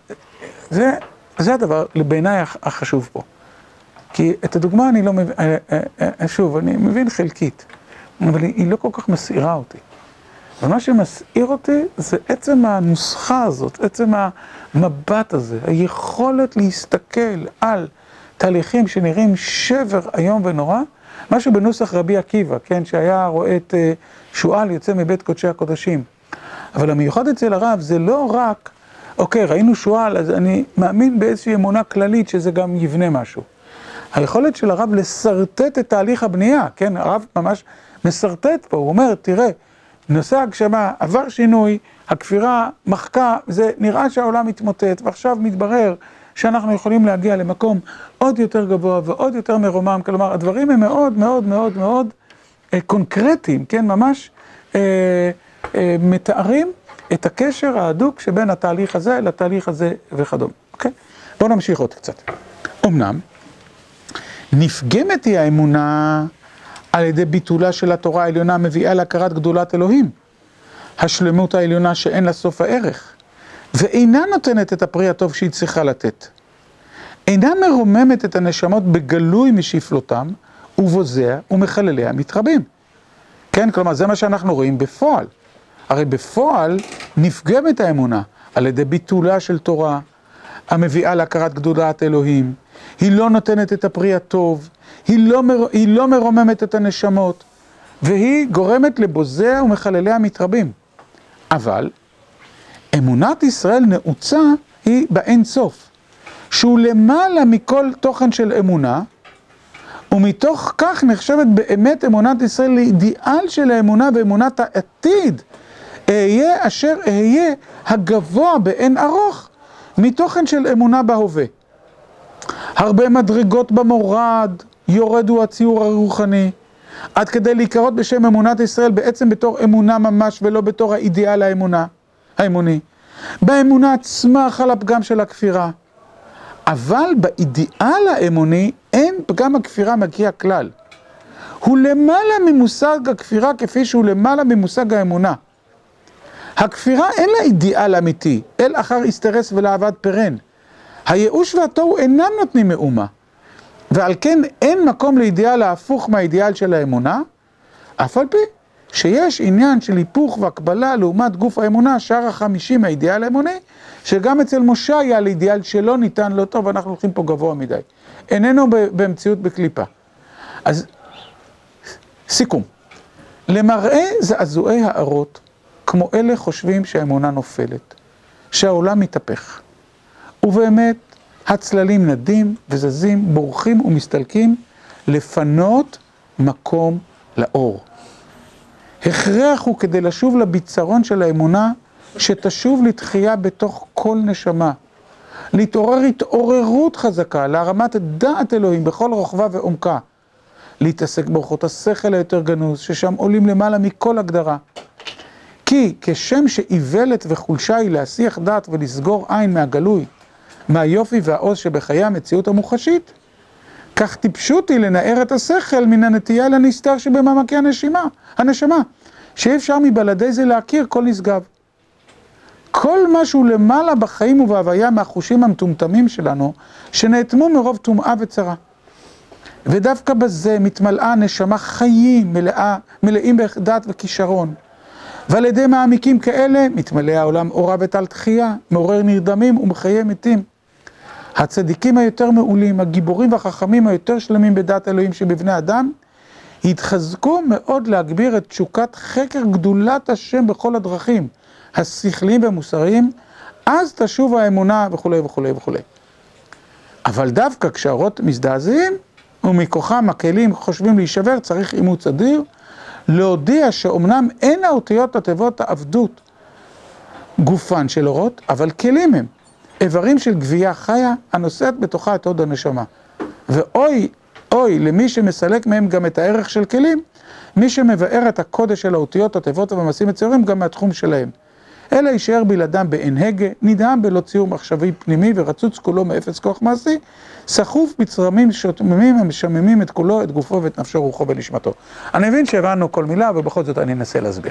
הדבר בעיניי החשוב פה. כי את הדוגמה אני לא מבין, שוב, אני מבין חלקית, אבל היא לא כל כך מסעירה אותי. ומה שמסעיר אותי זה עצם הנוסחה הזאת, עצם המבט הזה, היכולת להסתכל על תהליכים שנראים שבר היום ונורא, משהו בנוסח רבי עקיבא, כן, שהיה רואה את שועל יוצא מבית קודשי הקודשים. אבל המיוחד אצל הרב זה לא רק, אוקיי, ראינו שועל, אז אני מאמין באיזושהי אמונה כללית שזה גם יבנה משהו. היכולת של הרב לסרטט את תהליך הבנייה, כן, הרב ממש מסרטט פה, הוא אומר, תראה, נושא הגשמה עבר שינוי, הכפירה מחקה, זה נראה שהעולם מתמוטט, ועכשיו מתברר שאנחנו יכולים להגיע למקום עוד יותר גבוה ועוד יותר מרומם, כלומר, הדברים הם מאוד מאוד מאוד מאוד קונקרטיים, כן, ממש מתארים את הקשר ההדוק שבין התהליך הזה לתהליך הזה וכדומה, אוקיי? בואו נמשיך עוד קצת. אמנם, נפגמת היא האמונה על ידי ביטולה של התורה העליונה מביאה להכרת גדולת אלוהים, השלמות העליונה שאין לה סוף הערך, ואינה נותנת את הפרי הטוב שהיא צריכה לתת. אינה מרוממת את הנשמות בגלוי משפלותם, ובוזיה ומחלליה מתרבים. כן, כלומר, זה מה שאנחנו רואים בפועל. הרי בפועל נפגמת האמונה על ידי ביטולה של תורה, המביאה להכרת גדולת אלוהים. היא לא נותנת את הפרי הטוב, היא לא מרוממת את הנשמות, והיא גורמת לבוזיה ומחלליה מתרבים. אבל אמונת ישראל נעוצה היא באין סוף, שהוא למעלה מכל תוכן של אמונה, ומתוך כך נחשבת באמת אמונת ישראל לאידיאל של האמונה ואמונת העתיד, אהיה אשר אהיה הגבוה באין ארוך מתוכן של אמונה בהווה. הרבה מדרגות במורד יורדו הציור הרוחני, עד כדי להיקרות בשם אמונת ישראל בעצם בתור אמונה ממש ולא בתור האידיאל האמוני. באמונה עצמה חל הפגם של הכפירה, אבל באידיאל האמוני אין פגם הכפירה מגיע כלל. הוא למעלה ממושג הכפירה כפי שהוא למעלה ממושג האמונה. הכפירה אין לה אידיאל אמיתי, אל אחר הסתרס ולאבד פרן. הייאוש והתוהו אינם נותנים מאומה, ועל כן אין מקום לאידיאל ההפוך מהאידיאל של האמונה, אף על פי שיש עניין של היפוך והקבלה לעומת גוף האמונה, שער ה50 מהאידיאל האמוני, שגם אצל משה היה לאידיאל שלא ניתן לא טוב, ואנחנו הולכים פה גבוה מדי. איננו במציאות בקליפה. אז סיכום. למראה זעזועי הערות, כמו אלה חושבים שהאמונה נופלת, שהעולם מתהפך. ובאמת, הצללים נדים וזזים, בורחים ומסתלקים, לפנות מקום לאור. הכרח הוא כדי לשוב לביצרון של האמונה, שתשוב לתחייה בתוך כל נשמה. להתעורר התעוררות חזקה, להרמת דעת אלוהים בכל רוחבה ועומקה. להתעסק באורחות השכל היותר גנוז, ששם עולים למעלה מכל הגדרה. כי כשם שאיוולת וחולשה היא להסיח דעת ולסגור עין מהגלוי, מהיופי והעוז שבחיי המציאות המוחשית, כך טיפשות היא לנער את השכל מן הנטייה לנסתר שבמעמקי הנשמה, שאי אפשר מבלעדי זה להכיר כל נשגב. כל משהו למעלה בחיים ובהוויה מהחושים המטומטמים שלנו, שנאטמו מרוב טומאה וצרה. ודווקא בזה מתמלאה נשמה חיים מלאים בדעת וכישרון. ועל ידי מעמיקים כאלה מתמלא העולם אורה וטל תחייה, מעורר נרדמים ומחיי מתים. הצדיקים היותר מעולים, הגיבורים והחכמים היותר שלמים בדעת אלוהים שבבני אדם, התחזקו מאוד להגביר את תשוקת חקר גדולת השם בכל הדרכים, השכליים והמוסריים, אז תשוב האמונה וכו' וכו' וכו'. אבל דווקא כשהאורות מזדעזעים, ומכוחם הכלים חושבים להישבר, צריך אימוץ אדיר, להודיע שאומנם אין האותיות התיבות העבדות גופן של אורות, אבל כלים הם, איברים של גבייה חיה הנושאת בתוכה את הוד הנשמה. ואוי, אוי למי שמסלק מהם גם את הערך של כלים, מי שמבאר את הקודש של האותיות התיבות והמעשים הציורים גם מהתחום שלהם. אלא יישאר בלעדם באין הגה, נדהם בלא ציור מחשבי פנימי ורצוץ כולו מאפס כוח מעשי, סחוף בצרמים שותממים המשממים את כולו, את גופו ואת נפשו, רוחו ונשמתו. אני מבין שהבנו כל מילה, ובכל זאת אני אנסה להסביר.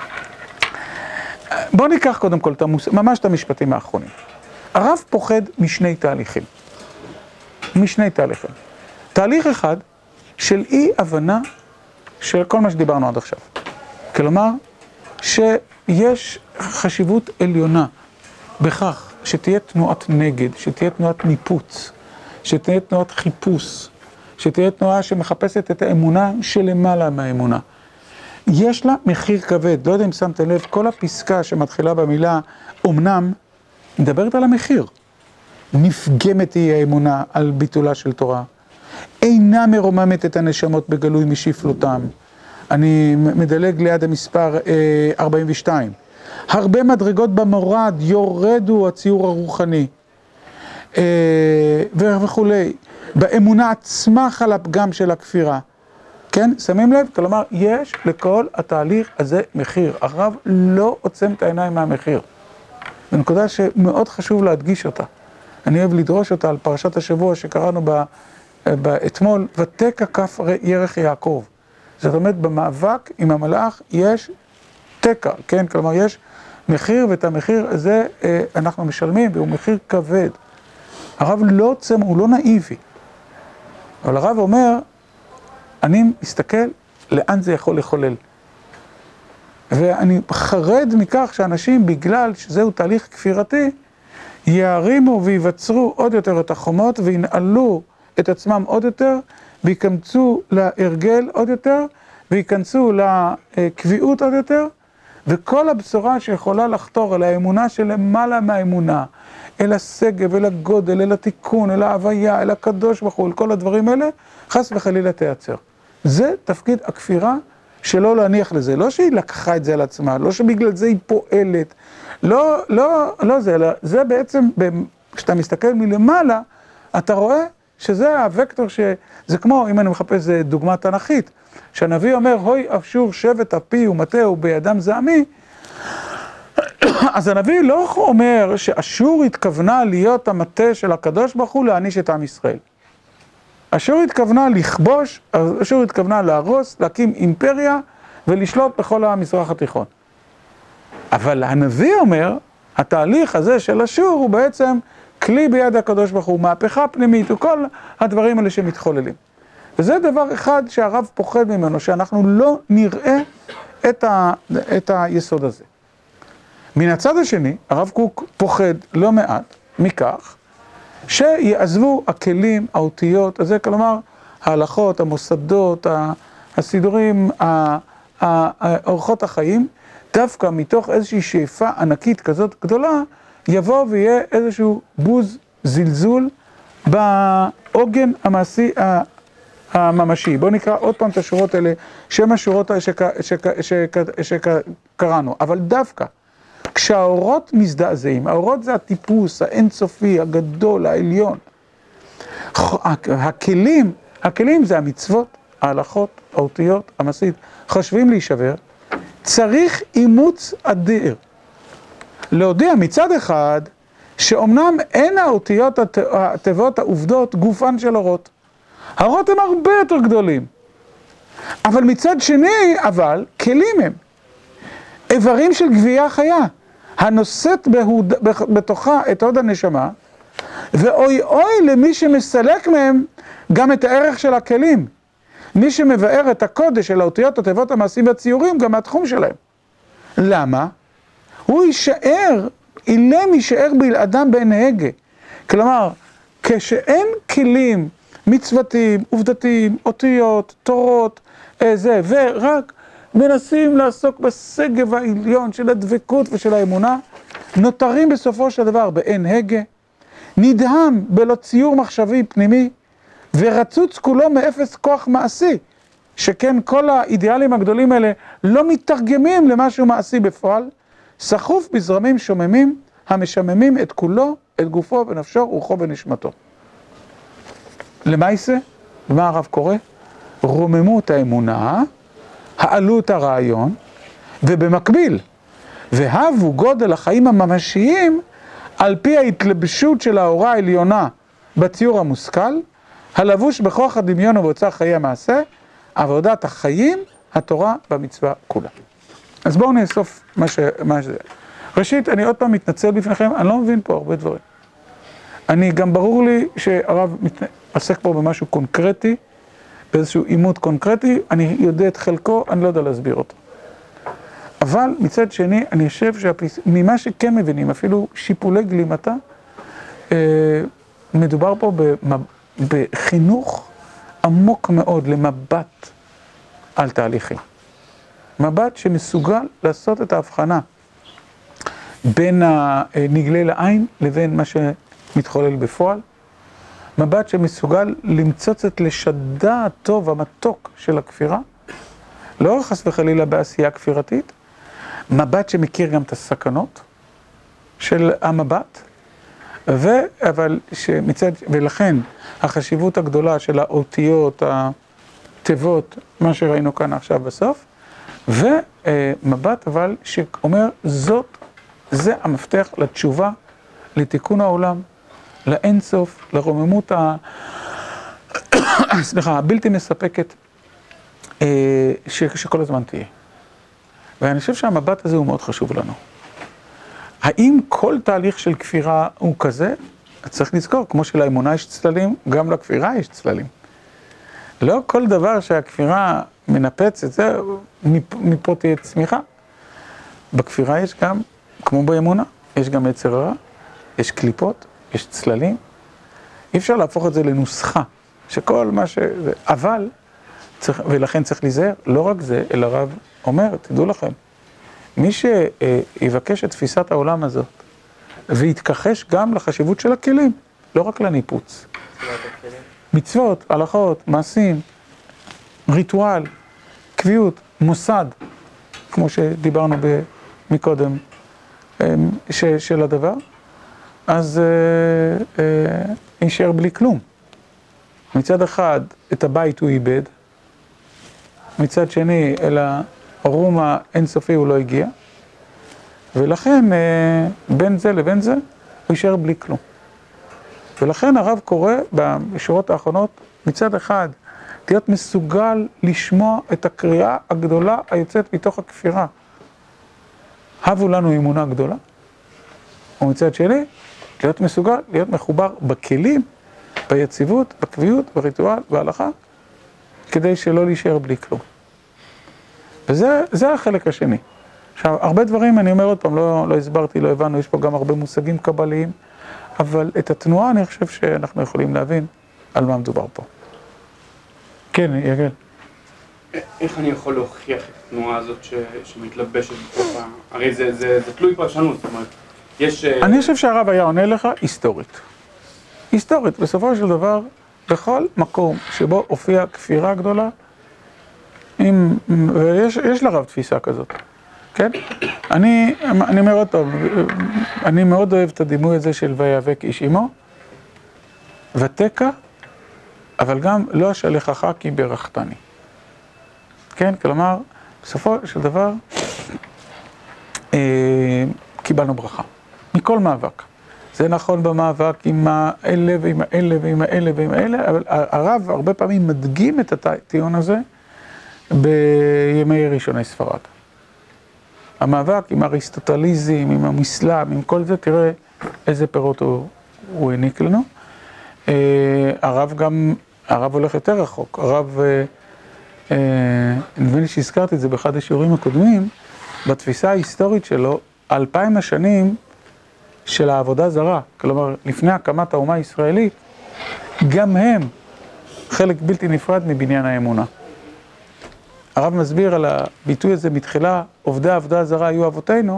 בואו ניקח קודם כל ממש את המשפטים האחרונים. הרב פוחד משני תהליכים. תהליך אחד של אי הבנה של כל מה שדיברנו עד עכשיו. כלומר, שיש חשיבות עליונה בכך שתהיה תנועת נגד, שתהיה תנועת ניפוץ, שתהיה תנועת חיפוש, שתהיה תנועה שמחפשת את האמונה שלמעלה מהאמונה. יש לה מחיר כבד, לא יודע אם שמתם לב, כל הפסקה שמתחילה במילה אומנם, מדברת על המחיר. נפגמת היא האמונה על ביטולה של תורה, אינה מרוממת את הנשמות בגלוי משפלותם. אני מדלג ליד המספר 42. הרבה מדרגות במורד יורדו הציור הרוחני וכולי. באמונה עצמה חל הפגם של הכפירה. כן, שמים לב? כלומר, יש לכל התהליך הזה מחיר. הרב לא עוצם את העיניים מהמחיר. זו נקודה שמאוד חשוב להדגיש אותה. אני אוהב לדרוש אותה על פרשת השבוע שקראנו אתמול, ותקע כף ירך יעקב. זאת אומרת, במאבק עם המלאך יש תקע, כן? כלומר, יש מחיר, ואת המחיר הזה אנחנו משלמים, והוא מחיר כבד. הרב לא עוצם, הוא לא נאיבי. אבל הרב אומר, אני מסתכל לאן זה יכול לחולל. ואני חרד מכך שאנשים, בגלל שזהו תהליך כפירתי, יערימו ויווצרו עוד יותר את החומות, וינעלו את עצמם עוד יותר, ויקמצו להרגל עוד יותר, וייכנסו לקביעות עוד יותר, וכל הבשורה שיכולה לחתור אל האמונה שלמעלה מהאמונה, אל השגב, אל הגודל, אל התיקון, אל ההוויה, אל הקדוש ברוך הוא, אל כל הדברים האלה, חס וחלילה תיעצר. זה תפקיד הכפירה שלא להניח לזה. לא שהיא לקחה את זה על עצמה, לא שבגלל זה היא פועלת, לא זה, אלא זה בעצם, כשאתה מסתכל מלמעלה, אתה רואה שזה הוקטור זה כמו, אם אני מחפש דוגמה תנכית, שהנביא אומר, הוי אפשור שבט אפי ומטהו בידם זעמי, אז הנביא לא אומר שאשור התכוונה להיות המטה של הקדוש ברוך הוא להעניש את עם ישראל. אשור התכוונה לכבוש, אשור התכוונה להרוס, להקים אימפריה ולשלוט בכל המזרח התיכון. אבל הנביא אומר, התהליך הזה של אשור הוא בעצם כלי ביד הקדוש ברוך הוא, מהפכה פנימית וכל הדברים האלה שמתחוללים. וזה דבר אחד שהרב פוחד ממנו, שאנחנו לא נראה את היסוד הזה. מן הצד השני, הרב קוק פוחד לא מעט מכך, שיעזבו הכלים, האותיות, הזה, כלומר, ההלכות, המוסדות, הסידורים, אורחות החיים, דווקא מתוך איזושהי שאיפה ענקית כזאת גדולה, יבוא ויהיה איזשהו בוז, זלזול, בעוגן המעשי הממשי. בואו נקרא עוד פעם את השורות האלה, שם השורות שקראנו. אבל דווקא, כשהאורות מזדעזעים, האורות זה הטיפוס, האינסופי, הגדול, העליון. הכלים זה המצוות, ההלכות, האותיות, המעשית, חושבים להישבר. צריך אימוץ אדיר. להודיע מצד אחד, שאומנם אין האותיות, התיבות, העובדות, גופן של אורות. האורות הם הרבה יותר גדולים. אבל מצד שני, כלים הם. איברים של גבייה חיה, הנושאת בתוכה את הוד הנשמה, ואוי אוי למי שמסלק מהם גם את הערך של הכלים. מי שמבאר את הקודש של האותיות, התיבות, המעשים והציורים, גם מהתחום שלהם. למה? הוא יישאר, אילם יישאר בלעדם בעין הגה. כלומר, כשאין כלים מצוותיים, עובדתיים, אותיות, תורות, ורק מנסים לעסוק בסגב העליון של הדבקות ושל האמונה, נותרים בסופו של דבר בעין הגה, נדהם בלא ציור מחשבי פנימי, ורצוץ כולו מאפס כוח מעשי, שכן כל האידיאלים הגדולים האלה לא מתרגמים למשהו מעשי בפועל, סחוף בזרמים שוממים, המשממים את כולו, את גופו ונפשו, רוחו ונשמתו. למעשה, מה הרב קורא? רוממו את האמונה, העלו את הרעיון, ובמקביל, והבו גודל החיים הממשיים, על פי ההתלבשות של האורה העליונה בציור המושכל, הלבוש בכוח הדמיון ובאוצר חיי המעשה, עבודת החיים, התורה במצווה כולה. אז בואו נאסוף מה שזה. ראשית, אני עוד פעם מתנצל בפניכם, אני לא מבין פה הרבה דברים. גם ברור לי שהרב עסק פה במשהו קונקרטי, באיזשהו עימות קונקרטי, אני יודע את חלקו, אני לא יודע להסביר אותו. אבל מצד שני, אני חושב שממה שכן מבינים, אפילו שיפולי גלימתה, מדובר פה בחינוך עמוק מאוד למבט על תהליכים. מבט שמסוגל לעשות את ההבחנה בין הנגלה לעין לבין מה שמתחולל בפועל. מבט שמסוגל למצוץ את לשדה הטוב המתוק של הכפירה, לא חס וחלילה בעשייה כפירתית, מבט שמכיר גם את הסכנות של המבט, ולכן החשיבות הגדולה של האותיות, התיבות, מה שראינו כאן עכשיו בסוף, ומבט אבל שאומר זה המפתח לתשובה, לתיקון העולם, לאינסוף, לרוממות הבלתי מספקת שכל הזמן תהיה. ואני חושב שהמבט הזה הוא מאוד חשוב לנו. האם כל תהליך של כפירה הוא כזה? צריך לזכור, כמו שלאמונה יש צללים, גם לכפירה יש צללים. לא כל דבר שהכפירה מנפצת, זה מפה תהיה צמיחה. בכפירה יש גם, כמו באמונה, יש גם יצר הרע, יש קליפות, יש צללים. אי אפשר להפוך את זה לנוסחה, שכל מה אבל, ולכן צריך להיזהר, לא רק זה, אלא רב אומר, תדעו לכם, מי שיבקש את תפיסת העולם הזאת, ויתכחש גם לחשיבות של הכלים, לא רק לניפוץ. מצוות, הלכות, מעשים, ריטואל, קביעות, מוסד, כמו שדיברנו מקודם, של הדבר, אז יישאר בלי כלום. מצד אחד, את הבית הוא איבד, מצד שני, אל הרום האינסופי הוא לא הגיע, ולכן בין זה לבין זה הוא יישאר בלי כלום. ולכן הרב קורא בשורות האחרונות מצד אחד להיות מסוגל לשמוע את הקריאה הגדולה היוצאת מתוך הכפירה. הבו לנו אמונה גדולה. ומצד שני, להיות מסוגל, להיות מחובר בכלים, ביציבות, בקביעות, בריטואל, בהלכה, כדי שלא להישאר בלי כלום. וזה החלק השני. עכשיו, הרבה דברים, אני אומר עוד פעם, לא הסברתי, לא הבנו, יש פה גם הרבה מושגים קבליים, אבל את התנועה אני חושב שאנחנו יכולים להבין על מה מדובר פה. כן, יגל. איך אני יכול להוכיח את התנועה הזאת שמתלבשת בתוך ה... הרי זה תלוי פרשנות, זאת אומרת, יש... אני חושב שהרב היה עונה לך היסטורית. היסטורית, בסופו של דבר, בכל מקום שבו הופיעה כפירה גדולה, ויש לרב תפיסה כזאת, כן? אני אומר עוד פעם, אני מאוד אוהב את הדימוי הזה של ויאבק איש עמו, ותקע, אבל גם לא אשלחך כי ברכתני. כן, כלומר, בסופו של דבר, קיבלנו ברכה, מכל מאבק. זה נכון במאבק עם האלה ועם האלה ועם האלה ועם האלה, אבל הרב הרבה פעמים מדגים את הטיעון הזה בימי ראשוני ספרד. המאבק עם אריסטוטליזם, עם המסלאם, עם כל זה, תראה איזה פירות הוא העניק לנו. הרב הולך יותר רחוק, נדמה לי שהזכרתי את זה באחד השיעורים הקודמים, בתפיסה ההיסטורית שלו, 2000 השנים של העבודה זרה, כלומר, לפני הקמת האומה הישראלית, גם הם חלק בלתי נפרד מבניין האמונה. הרב מסביר על הביטוי הזה מתחילה, עובדי העבודה זרה היו אבותינו,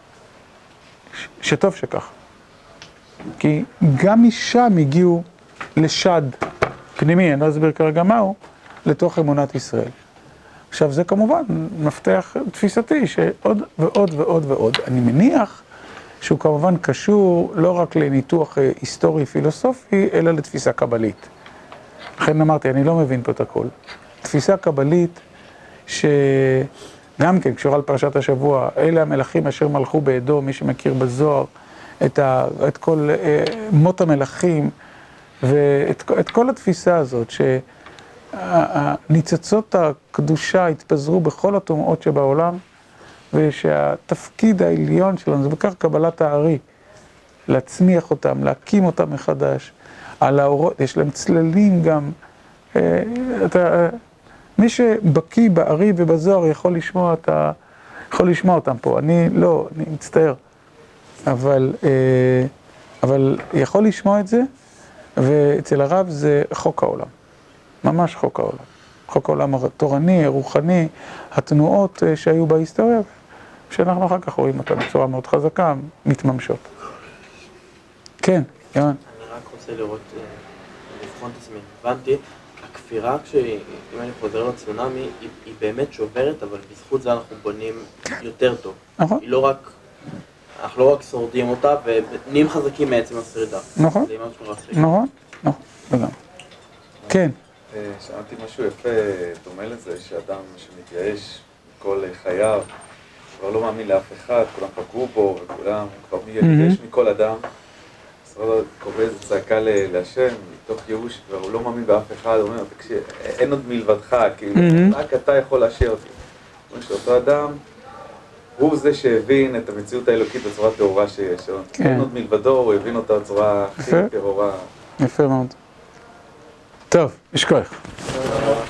שטוב שכך. כי גם משם הגיעו לשד פנימי, אני לא אסביר כרגע מהו, לתוך אמונת ישראל. עכשיו זה כמובן מפתח תפיסתי שעוד ועוד ועוד ועוד. אני מניח שהוא כמובן קשור לא רק לניתוח היסטורי פילוסופי, אלא לתפיסה קבלית. לכן אמרתי, אני לא מבין פה את הכל. תפיסה קבלית שגם כן קשורה לפרשת השבוע, אלה המלכים אשר מלכו באדום, מי שמכיר בזוהר, את כל מות המלכים, ואת כל התפיסה הזאת, שהניצוצות הקדושה התפזרו בכל הטומאות שבעולם, ושהתפקיד העליון שלנו זה בכך קבלת הארי, להצמיח אותם, להקים אותם מחדש, על האורות, יש להם צללים גם, מי שבקיא בארי ובזוהר יכול לשמוע אותם פה, אני לא, אני מצטער, אבל יכול לשמוע את זה, ואצל הרב זה חוק העולם, ממש חוק העולם. חוק העולם התורני, הרוחני, התנועות שהיו בהיסטוריה, שאנחנו אחר כך רואים אותן בצורה מאוד חזקה, מתממשות. כן, יואן. אני רק רוצה לראות, לבחון את עצמי. הבנתי, הכפירה, אם אני חוזר לצונאמי, היא באמת שוברת, אבל בזכות זה אנחנו בונים יותר טוב. נכון. היא לא רק, אנחנו לא רק שורדים אותה, ונהיים חזקים מעצם השרידה. נכון. זה משהו רצחי. נכון, נכון, וגם. כן. שמעתי משהו יפה, דומה לזה, שאדם שמתייאש כל חייו, כבר לא מאמין לאף אחד, כולם פגעו בו, וכולם כבר מתייאש מכל אדם. אז קורא איזו צעקה להשם, מתוך ייאוש, כבר הוא לא מאמין באף אחד, הוא אומר, תקשיב, אין עוד מלבדך, כאילו, רק אתה יכול להשאיר אותי. הוא אומר שאותו אדם, הוא זה שהבין את המציאות האלוקית בצורה טהורה שיש. אין עוד מלבדו, הוא הבין אותה בצורה הכי טהורה. יפה מאוד. טוב, יש כוח.